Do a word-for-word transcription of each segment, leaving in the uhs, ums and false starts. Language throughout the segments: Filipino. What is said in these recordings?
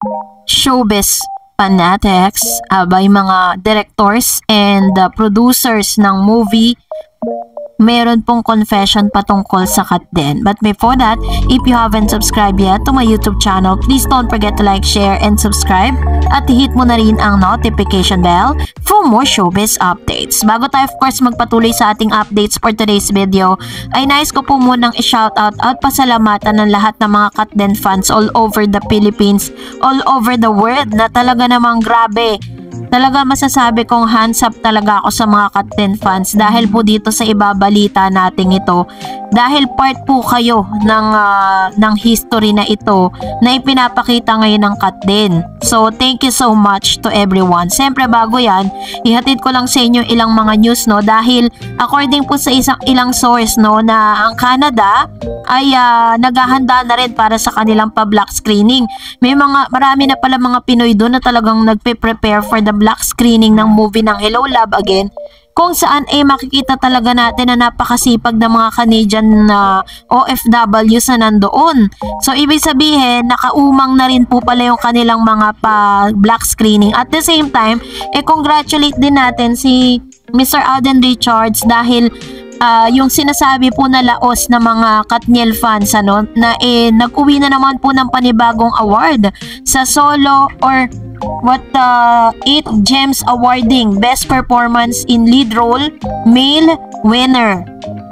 showbiz fanatics, uh, by mga directors and uh, producers ng movie, meron pong confession patungkol sa Katden. But before that, if you haven't subscribed yet to my YouTube channel, please don't forget to like, share, and subscribe. At hit mo na rin ang notification bell for more showbiz updates. Bago tayo of course magpatuloy sa ating updates for today's video, ay nais ko po munang i-shoutout at pasalamatan ng lahat ng mga Katden fans all over the Philippines, all over the world, na talaga namang grabe. Talaga masasabi kong hands up talaga ako sa mga Katden fans dahil po dito sa ibabalita natin ito. Dahil part po kayo ng, uh, ng history na ito na ipinapakita ngayon ng Katden. So thank you so much to everyone. Siyempre bago yan, ihatid ko lang sa inyo ilang mga news, no, dahil according po sa isang ilang source, no, na ang Canada ay uh, naghahanda na rin para sa kanilang pa-black screening. May mga marami na pala mga Pinoy doon na talagang nagpe-prepare for the black screening ng movie ng Hello Love Again, kung saan ay eh, makikita talaga natin na napakasipag ng mga Canadian na uh, O F W sa nandoon. So ibig sabihin, nakaumang na rin po pala yung kanilang mga pa black screening. At the same time, eh congratulate din natin si Mister Alden Richards dahil Uh, yung sinasabi po na laos na mga Katniel fans, ano, na eh, nag-uwi na naman po ng panibagong award sa solo or what uh, eight Gems Awarding Best Performance in Lead Role Male Winner.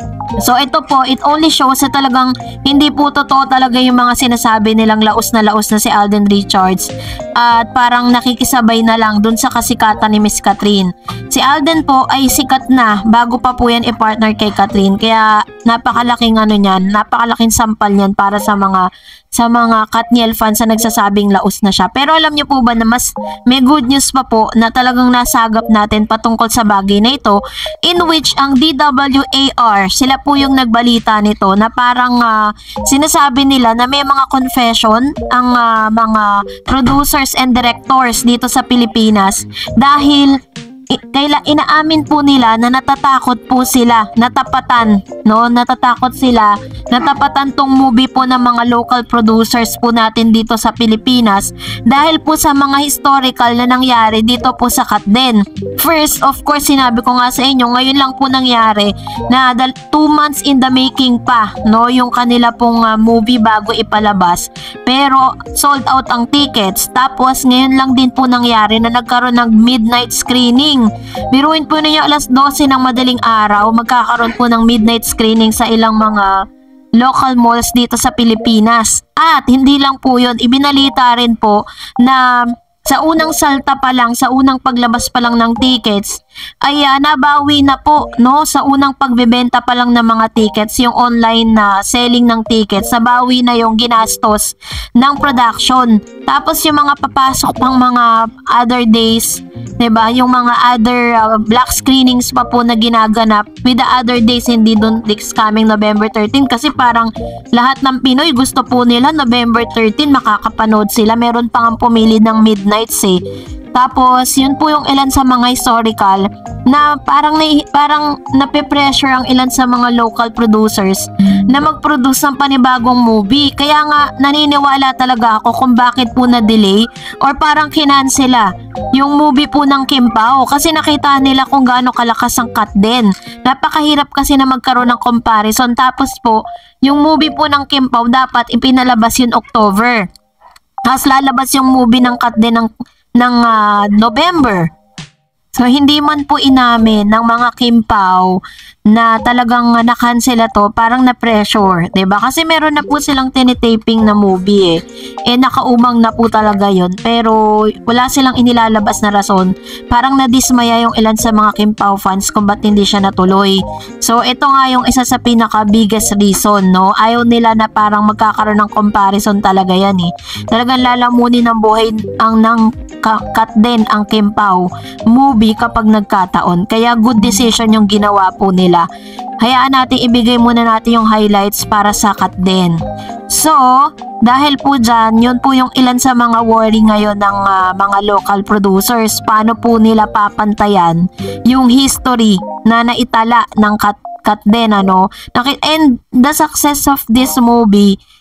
So ito po, it only shows na talagang hindi po totoo talaga yung mga sinasabi nilang laos na laos na si Alden Richards at parang nakikisabay na lang dun sa kasikatan ni Miss Catherine. Si Alden po ay sikat na bago pa po yan i-partner kay Catherine, kaya napakalaking ano niyan, napakalaking sampal niyan para sa mga sa mga Katniel fans na nagsasabing laos na siya. Pero alam niyo po ba na mas may good news pa po na talagang nasagap natin patungkol sa bagay na ito, in which ang D W A R, sila po yung nagbalita nito na parang uh, sinasabi nila na may mga confession ang uh, mga producers and directors dito sa Pilipinas dahil kaila inaamin po nila na natatakot po sila, natapatan, no? Natatakot sila, natapatan tong movie po ng mga local producers po natin dito sa Pilipinas dahil po sa mga historical na nangyari dito po sa Katden. First, of course, sinabi ko nga sa inyo, ngayon lang po nangyari na two months in the making pa, no? Yung kanila pong uh, movie bago ipalabas. Pero sold out ang tickets. Tapos ngayon lang din po nangyari na nagkaroon ng midnight screening. Biruin po ninyo, alas dose ng madaling araw, magkakaroon po ng midnight screening sa ilang mga local malls dito sa Pilipinas. At hindi lang po yun, ibinalita rin po na sa unang salta pa lang, sa unang paglabas pa lang ng tickets, ay uh, nabawi na po, no, sa unang pagbebenta pa lang ng mga tickets, yung online na selling ng tickets, nabawi na yung ginastos ng production. Tapos yung mga papasok pang mga other days, 'di ba? Yung mga other uh, black screenings pa po na ginaganap with the other days, hindi dun next coming November thirteen, kasi parang lahat ng Pinoy gusto po nila November thirteen makakapanood sila. Meron pang pumili ng midnights eh. Tapos, yun po yung ilan sa mga historical na parang, na, parang nape-pressure ang ilan sa mga local producers na mag-produce ng panibagong movie. Kaya nga, naniniwala talaga ako kung bakit po na-delay or parang kinansela yung movie po ng Kim Pao kasi nakita nila kung gaano kalakas ang Katden. Napakahirap kasi na magkaroon ng comparison. Tapos po, yung movie po ng Kim Pao dapat ipinalabas yun October. Tapos lalabas yung movie ng Katden ng ng uh, November. So hindi man po inamin ng mga Kim Pao na talagang uh, na-cancel to, parang na-pressure, 'di ba? Kasi meron na po silang tinitaping na movie eh. Eh nakaumang na po talaga 'yon, pero wala silang inilalabas na rason. Parang nadismaya yung ilan sa mga Kim Pao fans kung ba't hindi siya natuloy. So ito nga yung isa sa pinaka biggest reason, no? Ayaw nila na parang magkakaroon ng comparison talaga yan eh. Talagang lalamunin ng buhay ang ng Katden ang Kim Pao movie kapag nagkataon. Kaya good decision yung ginawa po nila. Hayaan natin ibigay muna natin yung highlights para sa Katden. So, dahil po dyan, yun po yung ilan sa mga worry ngayon ng uh, mga local producers. Paano po nila papantayan yung history na naitala ng Kat Katden, ano? And the success of this movie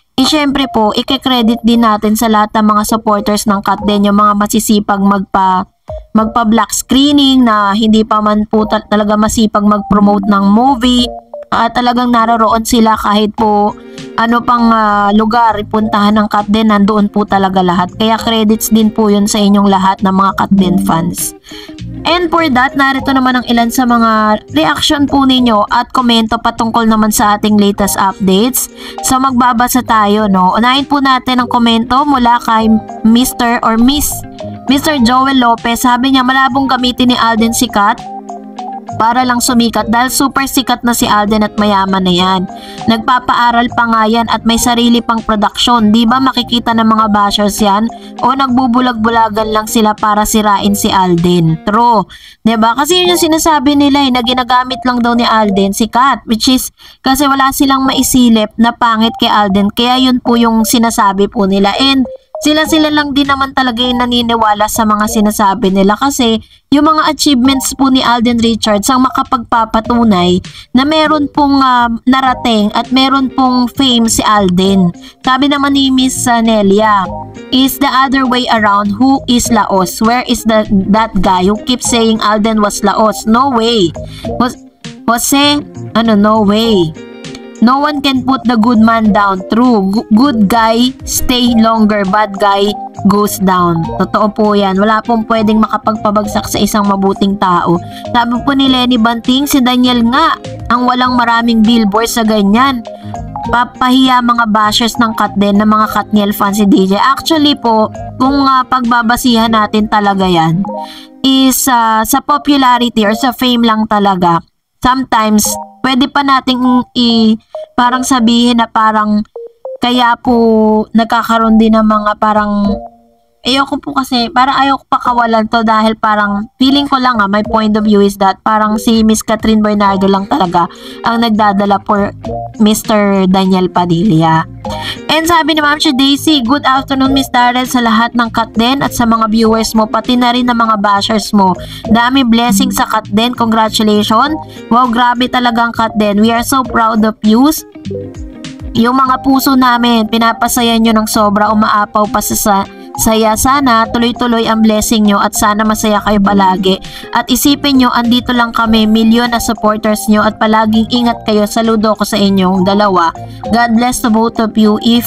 eh syempre po, i-credit din natin sa lahat ng mga supporters ng Katden, yung mga masisipag magpa magpa black screening na hindi pa man po ta- talaga masipag mag-promote ng movie at talagang naroroon sila kahit po ano pang uh, lugar ipuntahan ng Katden, nandoon po talaga lahat. Kaya credits din po yun sa inyong lahat ng mga Katden fans. And for that, narito naman ang ilan sa mga reaction po ninyo at komento patungkol naman sa ating latest updates. So magbabasa tayo, no? Unahin po natin ang komento mula kay Mister or Miss Mister Joel Lopez. Sabi niya, malabong gamitin ni Alden si Kat para lang sumikat dahil super sikat na si Alden at mayaman na yan. Nagpapaaral pa nga yan at may sarili pang production. Di ba makikita ng mga bashers yan? O nagbubulag-bulagan lang sila para sirain si Alden? True. Di ba? Kasi yun yung sinasabi nila eh, na ginagamit lang daw ni Alden si Kat, which is kasi wala silang maisilip na pangit kay Alden. Kaya yun po yung sinasabi po nila. And sila-sila lang din naman talaga yung naniniwala sa mga sinasabi nila kasi yung mga achievements po ni Alden Richards ang makapagpapatunay na meron pong uh, narating at meron pong fame si Alden. Sabi naman ni Miss Nelia, is the other way around. Who is Laos? Where is the that guy who keeps saying Alden was Laos? No way. Was Jose, ano, no way. No one can put the good man down. True. G- good guy stay longer, bad guy goes down. Totoo po yan. Wala pong pwedeng makapagpabagsak sa isang mabuting tao. Sabi po ni Lenny Banting, si Daniel nga ang walang maraming billboard sa ganyan. Papahiya mga bashers ng Katden, ng mga Katniel fans si D J. Actually po, kung uh, pagbabasihan natin talaga yan, is uh, sa popularity or sa fame lang talaga. Sometimes, pwede pa nating i parang sabihin na parang kaya po nagkakaroon din ng mga parang ayoko po kasi parang ayoko pa kawalan to dahil parang feeling ko lang ah, my point of view is that parang si Miss Catherine Bernardo lang talaga ang nagdadala for Mister Daniel Padilla. And sabi ni Ma'am Daisy, good afternoon Miss Darrell sa lahat ng Katden at sa mga viewers mo, pati na rin ng mga bashers mo. Dami blessing sa Katden, congratulations. Wow, grabe talaga ang Katden. We are so proud of you. Yung mga puso namin, pinapasaya nyo ng sobra, umaapaw pa sa saya. Sana tuloy-tuloy ang blessing nyo at sana masaya kayo palagi. At isipin nyo, andito lang kami, milyon na supporters nyo at palaging ingat kayo. Saludo ko sa inyong dalawa. God bless to both of you if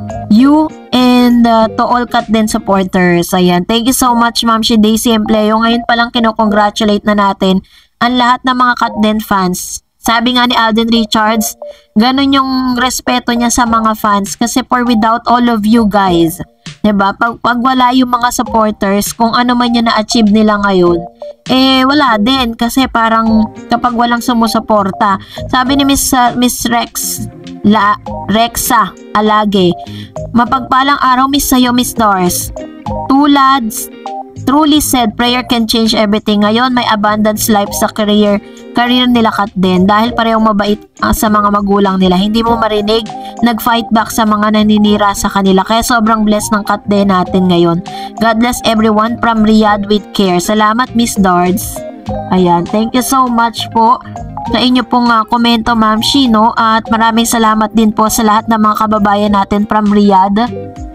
you and uh, to all Katden supporters. Ayan. Thank you so much Ma'am si Daisy Empleo. Ngayon palang kinocongratulate na natin ang lahat ng mga Katden fans. Sabi nga ni Alden Richards, ganun yung respeto niya sa mga fans kasi for without all of you guys, diba? Pag, pag wala yung mga supporters, kung ano man yung na-achieve nila ngayon, eh wala din kasi parang kapag walang sumusuporta. Sabi ni Miss, uh, Miss Rex, La, Rexa Alage, mapagpalang araw Miss sa'yo Miss Doris. Two lads, truly said, prayer can change everything. Ngayon, may abundance life sa career career nila Katden dahil parehong mabait uh, sa mga magulang nila. Hindi mo marinig, nag-fight back sa mga naninira sa kanila. Kaya sobrang blessed ng Katden natin ngayon. God bless everyone from Riyadh with care. Salamat Miss Dards. Ayan, thank you so much po sa inyo pong uh, komento Ma'am Shino at maraming salamat din po sa lahat ng mga kababayan natin from Riyadh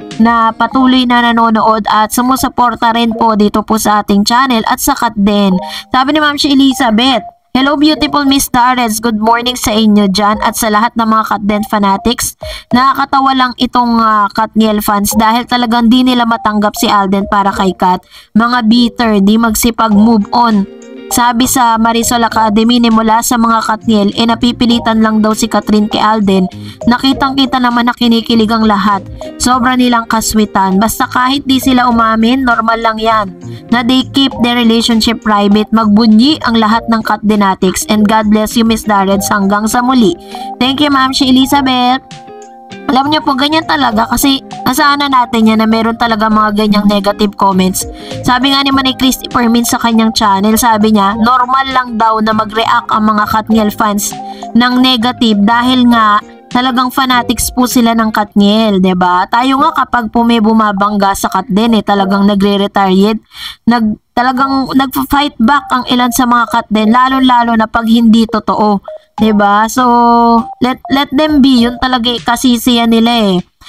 na patuloy na nanonood at sumusuporta rin po dito po sa ating channel at sa Katden. Sabi ni Ma'am si Elizabeth, hello beautiful Miss Darrels, good morning sa inyo dyan at sa lahat ng mga Katden fanatics. Nakakatawa lang itong uh, Katniel fans dahil talagang di nila matanggap si Alden para kay Kat. Mga bitter, di magsipag move on. Sabi sa Marisol Academy ni mula sa mga Katniel, e eh, napipilitan lang daw si Catherine kay Alden. Nakitang kita naman na kinikilig ang lahat. Sobra nilang kaswitan. Basta kahit di sila umamin, normal lang yan. Na they keep their relationship private. Magbunyi ang lahat ng Katdenatics. And God bless you Miss Darreds hanggang sa muli. Thank you Ma'am si Elizabeth. Alam niyo po, ganyan talaga kasi nasaan na natin yan na meron talaga mga ganyang negative comments. Sabi nga ni Manay Christopher Min sa kanyang channel, sabi niya, normal lang daw na mag-react ang mga Katniel fans ng negative dahil nga talagang fanatics po sila ng Katniel, 'di ba? Tayo nga kapag po may bumabangga sa Katden eh, talagang nagre-retaliate, nag talagang nag-fight back ang ilan sa mga Katden, lalo-lalo na pag hindi totoo. Diba? So, let let them be. Yun talaga kasisiyan nila eh.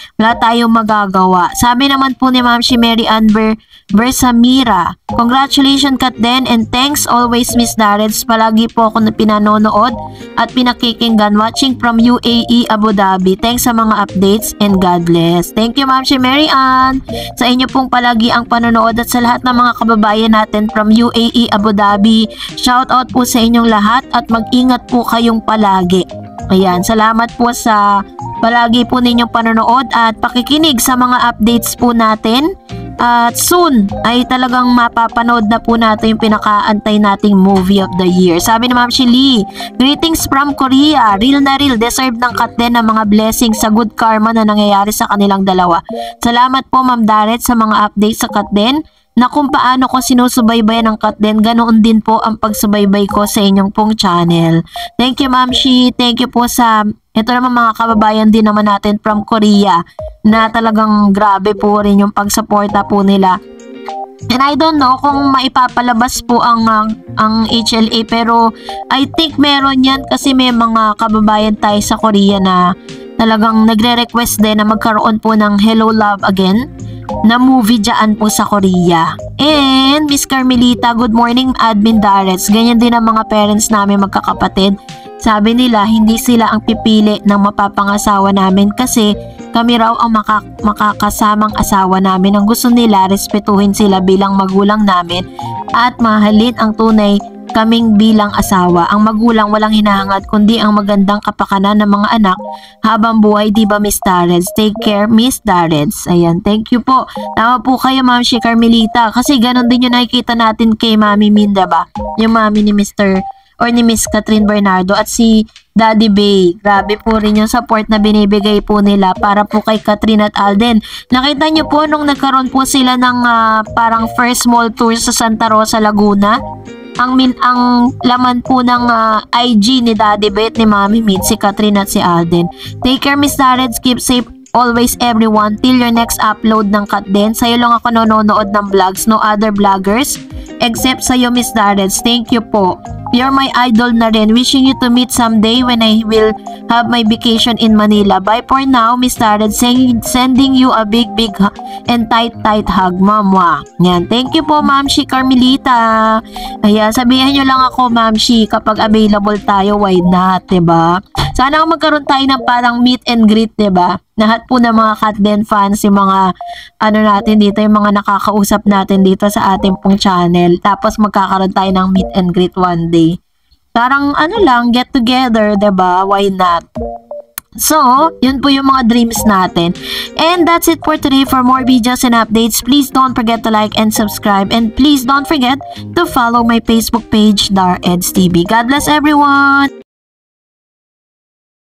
wala tayong magagawa. Sabi naman po ni Ma'am si Mary Ann Ber Bersamira, congratulations Kat Den and thanks always Miss Darreds. Palagi po ako na pinanonood at pinakikinggan watching from U A E Abu Dhabi. Thanks sa mga updates and God bless. Thank you Ma'am si Mary Ann sa inyo pong palagi ang panonood at sa lahat ng mga kababayan natin from U A E Abu Dhabi. Shout out po sa inyong lahat at mag-ingat po kayong palagi. Ayan, salamat po sa palagi po ninyong panonood at pakikinig sa mga updates po natin. At soon ay talagang mapapanood na po natin yung pinakaantay nating movie of the year. Sabi ni Ma'am Shili, greetings from Korea. Real na real, deserve ng Kat Den ng mga blessings sa good karma na nangyayari sa kanilang dalawa. Salamat po Ma'am Darreds sa mga updates sa Kat Den na kung paano ko sinusubaybayan ng Kat Den, ganoon din po ang pagsubaybay ko sa inyong pong channel. Thank you Ma'am Shi, thank you po sa ito naman mga kababayan din naman natin from Korea na talagang grabe po rin yung pagsuporta po nila. And I don't know kung maipapalabas po ang, ang, ang H L A pero I think meron yan kasi may mga kababayan tayo sa Korea na talagang nagre-request din na magkaroon po ng Hello Love Again na movie dyan po sa Korea. And Miss Carmelita, good morning Admin Darreds. Ganyan din ang mga parents namin magkakapatid. Sabi nila hindi sila ang pipili ng mapapangasawa namin kasi kami raw ang maka makakasamang asawa namin. Ang gusto nila, respetuhin sila bilang magulang namin at mahalin ang tunay kaming bilang asawa. Ang magulang walang hinahangad kundi ang magandang kapakanan ng mga anak habang buhay, di ba Miss Darreds? Take care Miss Darreds. Ayan, thank you po. Tama po kayo Ma'am si Carmelita kasi ganon din yung nakikita natin kay Mami Minda ba? Yung mami ni Mister or ni Miss Catherine Bernardo at si Daddy Bay. Grabe po rin yung support na binibigay po nila para po kay Catherine at Alden. Nakita nyo po nung nagkaroon po sila ng uh, parang first small tour sa Santa Rosa, Laguna. Ang, min ang laman po ng uh, I G ni Daddy Bay at ni Mami Min, si Catherine at si Alden. Take care Miss Darreds, keep safe always everyone till your next upload ng Kat Den. Sa'yo lang ako nanonood ng vlogs, no other vloggers except sa'yo Miss Darreds. Thank you po. You're my idol na rin. Wishing you to meet someday when I will have my vacation in Manila. Bye for now, Miss Darreds. Sending you a big, big and tight, tight hug, Mama. Yan. Thank you po, Ma'am Shi Carmelita. Ayan, sabihan nyo lang ako, Ma'am Shi, kapag available tayo, why not, diba? Sana magkaroon tayo ng parang meet and greet, diba? Lahat po ng mga Kat Den fans, yung mga ano natin dito, yung mga nakakausap natin dito sa ating pong channel. Tapos magkakaroon tayo ng meet and greet one day. Parang ano lang, get together, diba? Why not? So, yun po yung mga dreams natin. And that's it for today. For more videos and updates, please don't forget to like and subscribe. And please don't forget to follow my Facebook page, Darreds T V. God bless everyone!